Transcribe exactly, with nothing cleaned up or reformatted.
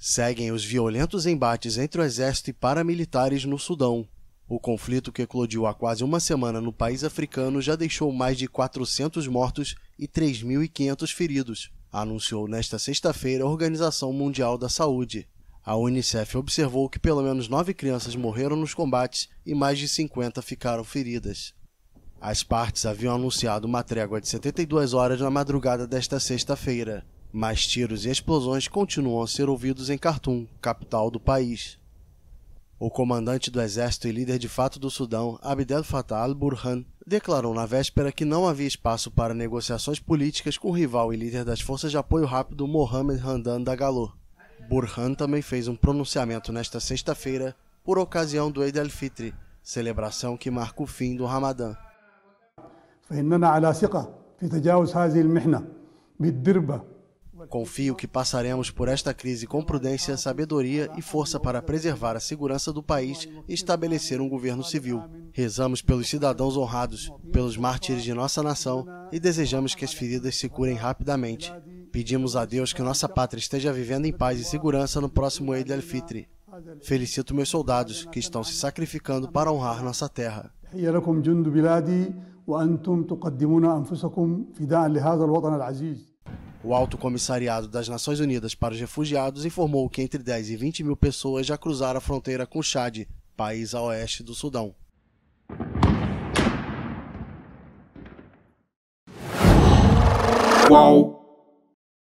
Seguem os violentos embates entre o exército e paramilitares no Sudão. O conflito, que eclodiu há quase uma semana no país africano, já deixou mais de quatrocentos mortos e três mil e quinhentos feridos, anunciou nesta sexta-feira a Organização Mundial da Saúde. A Unicef observou que pelo menos nove crianças morreram nos combates e mais de cinquenta ficaram feridas. As partes haviam anunciado uma trégua de setenta e duas horas na madrugada desta sexta-feira, mas tiros e explosões continuam a ser ouvidos em Khartoum, capital do país. O comandante do exército e líder de fato do Sudão, Abdel Fattah al-Burhan, declarou na véspera que não havia espaço para negociações políticas com o rival e líder das forças de apoio rápido Mohamed Hamdan Dagalo. Burhan também fez um pronunciamento nesta sexta-feira por ocasião do Eid al-Fitr, celebração que marca o fim do Ramadã. Confio que passaremos por esta crise com prudência, sabedoria e força para preservar a segurança do país e estabelecer um governo civil. Rezamos pelos cidadãos honrados, pelos mártires de nossa nação e desejamos que as feridas se curem rapidamente. Pedimos a Deus que nossa pátria esteja vivendo em paz e segurança no próximo Eid al-Fitr. Felicito meus soldados que estão se sacrificando para honrar nossa terra. O Alto Comissariado das Nações Unidas para os Refugiados informou que entre dez e vinte mil pessoas já cruzaram a fronteira com o Chad, país a oeste do Sudão. Uau!